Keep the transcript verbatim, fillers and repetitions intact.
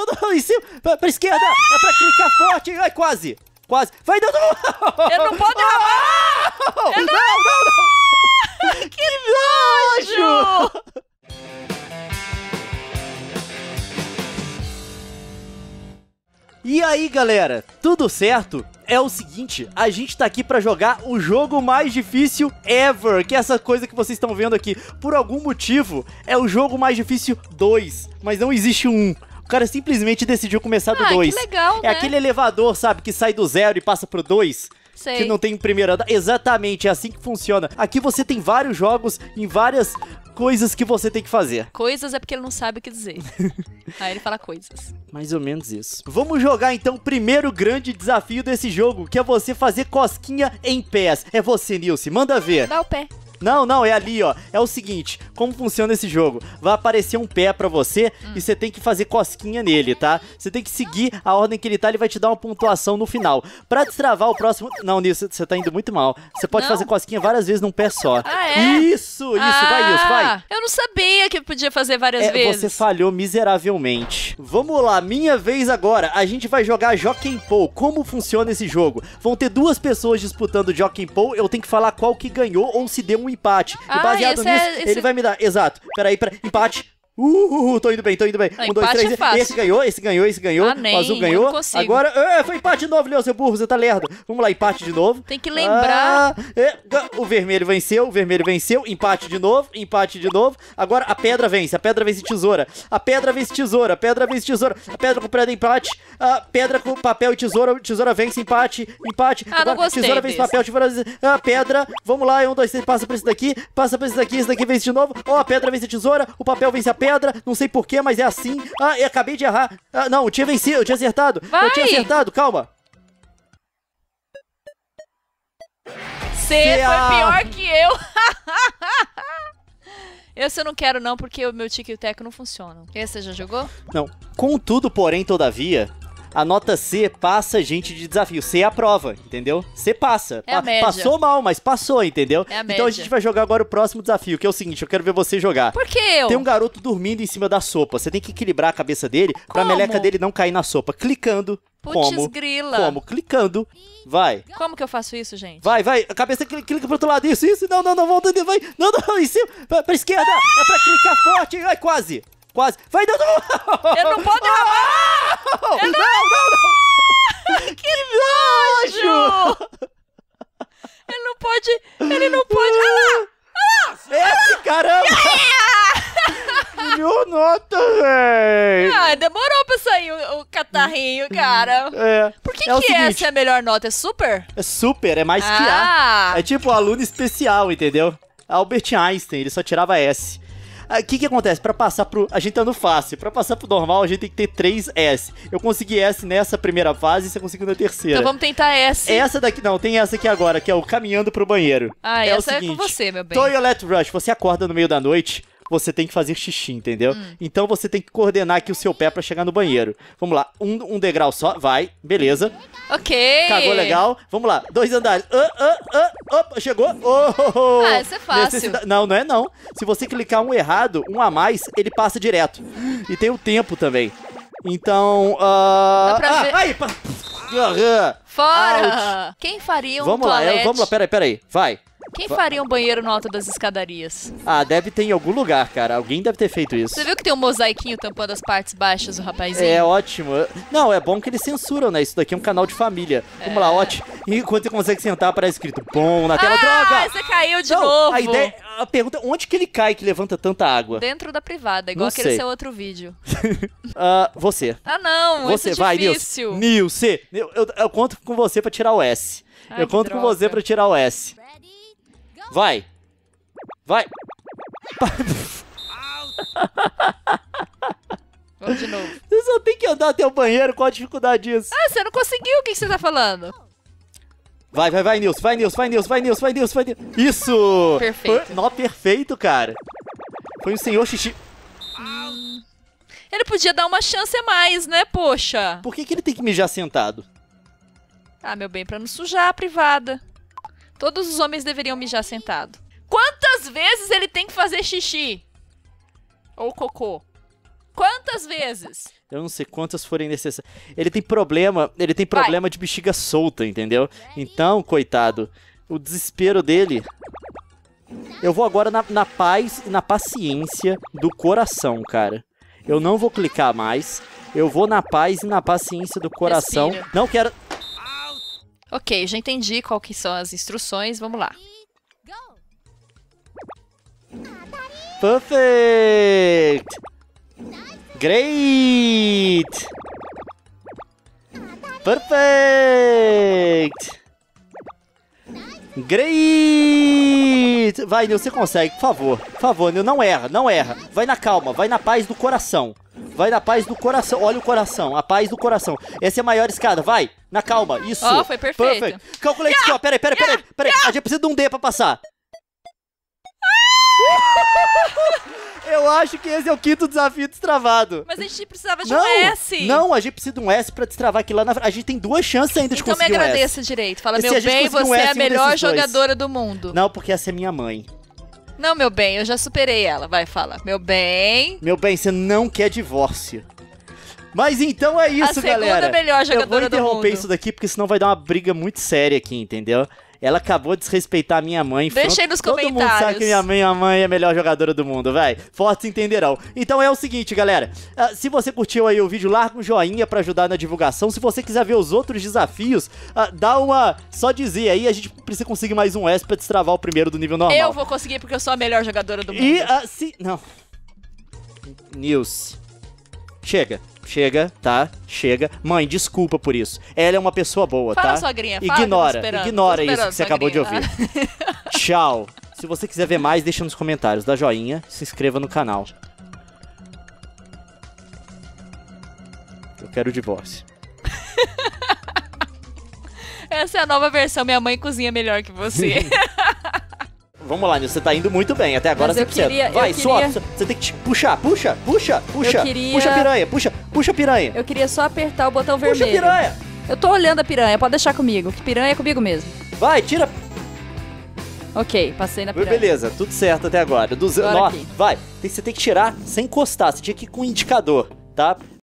não, não, em cima, pra, pra esquerda, é pra clicar forte, ai, quase, quase, vai, não, não. Eu não posso derramar! Eu não, não, não, não. Que nojo! E aí, galera, tudo certo? É o seguinte, a gente tá aqui pra jogar o jogo mais difícil ever, que é essa coisa que vocês estão vendo aqui. Por algum motivo, é o jogo mais difícil dois, mas não existe um. O cara simplesmente decidiu começar do dois. Ah, que legal, É né? aquele elevador, sabe, que sai do zero e passa pro dois. Sei. Que não tem primeiro andar. Exatamente, é assim que funciona. Aqui você tem vários jogos em várias coisas que você tem que fazer. Coisas é porque ele não sabe o que dizer. Aí ele fala coisas. Mais ou menos isso. Vamos jogar então o primeiro grande desafio desse jogo, que é você fazer cosquinha em pés. É você, Nilce, manda ver. Dá o pé. Não, não, é ali, ó. É o seguinte, como funciona esse jogo? Vai aparecer um pé pra você hum. e você tem que fazer cosquinha nele, tá? Você tem que seguir a ordem que ele tá, ele vai te dar uma pontuação no final. Pra destravar o próximo... Não, Nilce, você tá indo muito mal. Você pode não. fazer cosquinha várias vezes num pé só. Ah, é? Isso, isso, ah, vai, Nilce, vai. Eu não sabia que podia fazer várias é, vezes. Você falhou miseravelmente. Vamos lá, minha vez agora. A gente vai jogar Jockey Pole. Como funciona esse jogo? Vão ter duas pessoas disputando Jockey Pole. Eu tenho que falar qual que ganhou ou se deu um empate. Ah, e baseado esse nisso, é, esse... ele vai me dar. Exato. Peraí, peraí. Empate. Uh, uh, tô indo bem, tô indo bem. Não, um, dois, três. é fácil. Esse ganhou, esse ganhou, esse ganhou. Ah, nem, o azul ganhou. eu não consigo. Agora, é, foi empate de novo, Leão, seu burro, você tá lerdo. Vamos lá, empate de novo. Tem que lembrar. Ah, é, o vermelho venceu, o vermelho venceu. Empate de novo, empate de novo. Agora a pedra vence, a pedra vence tesoura. A pedra vence tesoura, a pedra vence tesoura. A pedra com pedra empate. A pedra com papel e tesoura, tesoura vence empate, empate. Ah, não gostei tesoura vence desse. papel, tesoura vence a pedra. Vamos lá, um, dois, três, passa pra esse daqui, passa pra esse daqui, esse daqui vence de novo. Ó, oh, a pedra vence a tesoura, o papel vence a pedra. Não sei porquê, mas é assim. Ah, eu acabei de errar. Ah, não, eu tinha vencido, eu tinha acertado. Vai. Eu tinha acertado, calma. Você foi pior que eu. Esse eu não quero não, porque o meu tique e o teco não funcionam. Esse você já jogou? Não. Contudo, porém, todavia, a nota C passa gente de desafio. C é a prova, entendeu? C passa. É a Pa média. Passou mal, mas passou, entendeu? É a então média. a gente vai jogar agora o próximo desafio, que é o seguinte, eu quero ver você jogar. Por que eu? Tem um garoto dormindo em cima da sopa. Você tem que equilibrar a cabeça dele pra Como? meleca dele não cair na sopa. Clicando. Putz Como? grila. Como? Clicando. Vai. Como que eu faço isso, gente? Vai, vai, a cabeça clica, clica pro outro lado, isso, isso, não, não, não, volta, vai, não, não, em cima, pra, pra esquerda, é pra clicar forte, ai, quase, quase, vai, não, não. Eu não posso derramar! Não, Eu não, não- não, não. Que nojo! Ele não pode, ele não pode, olha lá! Esse, caramba. Melhor nota, véi. Ah, demorou pra sair o, o catarrinho, cara. É, Por que, é o que seguinte, essa é a melhor nota? É super? é super, é mais que Ah. A. É tipo aluno especial, entendeu? Albert Einstein, ele só tirava S. O que que acontece? Pra passar pro... A gente tá no fácil. Pra passar pro normal, a gente tem que ter três S. Eu consegui S nessa primeira fase e você conseguiu na terceira. Então vamos tentar essa. Essa daqui... Não, tem essa aqui agora, que é o caminhando pro banheiro. Ah, é essa o é seguinte, com você, meu bem. Toilet Rush. Você acorda no meio da noite, você tem que fazer xixi, entendeu? Hum. Então você tem que coordenar aqui o seu pé pra chegar no banheiro. Vamos lá. Um, um degrau só. Vai. Beleza. Ok. Cagou legal. Vamos lá. Dois andares. Ah, ah, ah, opa, chegou. Oh, oh, oh. Ah, essa é fácil. Necessida- Não, não é não. Se você clicar um errado, um a mais, ele passa direto. E tem o tempo também. Então, ah... Dá pra ah, ver- aí, pa... Ah, Fora! Quem faria um Vamos lá, toalete? é, vamos lá, peraí, peraí. Vai. Quem faria um banheiro no alto das escadarias? Ah, deve ter em algum lugar, cara. Alguém deve ter feito isso. Você viu que tem um mosaiquinho tampando as partes baixas do rapazinho? É ótimo. Não, é bom que eles censuram, né? Isso daqui é um canal de família. Vamos lá, ótimo. E quando você consegue sentar, aparece escrito bom na tela. Ah, Droga! você caiu de Não, novo. A ideia, a pergunta, onde que ele cai que levanta tanta água? Dentro da privada, igual Não aquele sei. seu outro vídeo. Ah, você. Ah, não, Você, isso é vai, difícil. Nilce. Nilce. Eu, eu, eu conto com você pra tirar o S. Ai, eu que conto com droga. você pra tirar o S. Vai. Vai. Vamos de novo. Você só tem que andar até o banheiro, qual a dificuldade disso? Ah, você não conseguiu, o que que você tá falando? Vai, vai, vai, Nilce, vai, Nilce, vai, Nilce, vai, Nilce, vai, Nilce, vai, Nilce. Isso! Perfeito. Foi, nó, perfeito, cara. Foi um senhor xixi. Ele podia dar uma chance a mais, né, poxa? Por que que ele tem que mijar sentado? Ah, meu bem, pra não sujar a privada. Todos os homens deveriam mijar sentado. Quantas vezes ele tem que fazer xixi? Ou cocô? Quantas vezes? Eu não sei quantas forem necessárias. Ele tem problema, ele tem problema Vai. de bexiga solta, entendeu? Então, coitado, o desespero dele... Eu vou agora na, na paz e na paciência do coração, cara. Eu não vou clicar mais. Eu vou na paz e na paciência do coração. Respira. Não quero... Ok, já entendi qual que são as instruções. Vamos lá. Perfect! Great! Perfect! Great! Vai, Nil, você consegue, por favor. Por favor, Nil, não erra, não erra. Vai na calma, vai na paz do coração. Vai na paz do coração. Olha o coração, a paz do coração. Essa é a maior escada, vai. Na calma, isso. Ó, oh, foi perfeito. Perfect. Calculate yeah! Só, peraí, peraí, peraí. Yeah! Peraí. Yeah! A gente precisa de um D pra passar. Eu acho que esse é o quinto desafio destravado. Mas a gente precisava de não, um S. Não, a gente precisa de um S pra destravar aqui lá na frente. A gente tem duas chances ainda de então conseguir um S. Então me agradeça direito. Fala, e meu bem, você um é a melhor jogadora do mundo. Não, porque essa é minha mãe. Não, meu bem, eu já superei ela. Vai, fala. Meu bem... Meu bem, você não quer divórcio. Mas então é isso, a segunda galera. melhor jogadora eu vou interromper do mundo. isso daqui, porque senão vai dar uma briga muito séria aqui, entendeu? Ela acabou de desrespeitar a minha mãe. Deixa aí nos Todo comentários. Todo mundo sabe que minha mãe, a mãe é a melhor jogadora do mundo, véi. Fortes entenderão. Então é o seguinte, galera. Uh, se você curtiu aí o vídeo, larga um joinha pra ajudar na divulgação. Se você quiser ver os outros desafios, uh, dá uma... Só dizer aí, a gente precisa conseguir mais um S pra destravar o primeiro do nível normal. Eu vou conseguir porque eu sou a melhor jogadora do mundo. E uh, se... Não. Nils. Chega. Chega, tá? Chega. Mãe, desculpa por isso. Ela é uma pessoa boa, fala tá? Fala, sogrinha. Fala, ignora, ignora isso que você sogrinha. acabou de ouvir. Tchau. Se você quiser ver mais, deixa nos comentários. Dá joinha, se inscreva no canal. Eu quero o divórcio. Essa é a nova versão. Minha mãe cozinha melhor que você. Vamos lá, Nil, você tá indo muito bem. Até agora cem por cento. Queria, Vai, queria... só. Você tem que te puxar. Puxa, puxa, puxa. Eu queria... Puxa a piranha, puxa, puxa a piranha. Eu queria só apertar o botão vermelho. Puxa a piranha. Eu tô olhando a piranha, pode deixar comigo. Que piranha é comigo mesmo. Vai, tira. Ok, passei na piranha. Beleza, tudo certo até agora. Duze... agora Nó, aqui. vai, você tem que tirar sem encostar. Você tinha que ir com o indicador, tá?